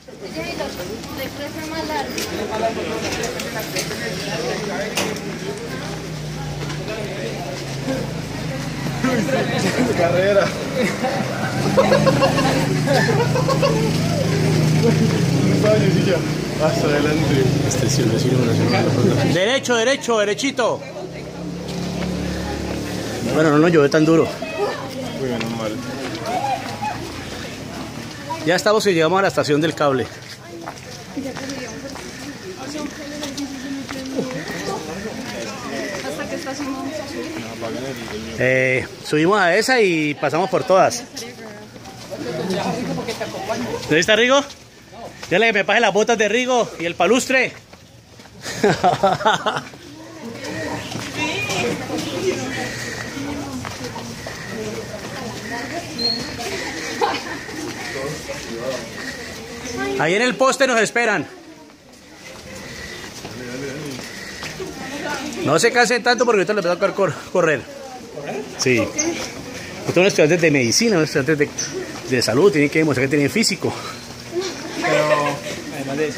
Carrera. Hasta adelante. Este sí, el vecino nacional. Derecho, derecho, derechito. Bueno, no llovió tan duro. Muy menos mal. Ya estamos y llegamos a la estación del cable. ¿Hasta qué estación vamos a subir? Subimos a esa y pasamos por todas. ¿Dónde está Rigo? Dile que me pase las botas de Rigo y el palustre. Ahí en el poste nos esperan. No se cansen tanto porque ahorita les va a tocar correr. Sí. Ustedes son estudiantes de medicina, estudiantes de salud, tienen que demostrar que tienen físico. Pero, además de eso.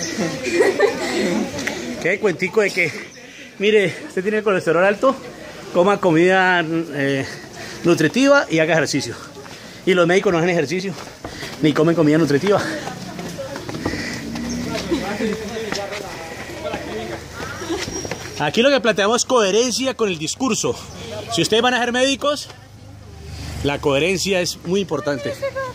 ¿Qué cuentico de que, mire, usted tiene el colesterol alto, coma comida nutritiva y haga ejercicio? Y los médicos no hacen ejercicio, ni comen comida nutritiva. Aquí lo que planteamos es coherencia con el discurso. Si ustedes van a ser médicos, la coherencia es muy importante.